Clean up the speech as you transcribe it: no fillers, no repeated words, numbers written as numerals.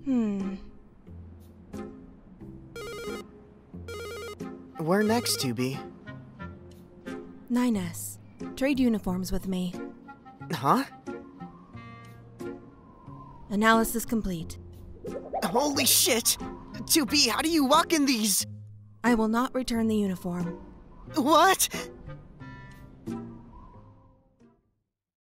Where next, 2B? 9S. Trade uniforms with me. Huh? Analysis complete. Holy shit! 2B, how do you walk in these? I will not return the uniform. What?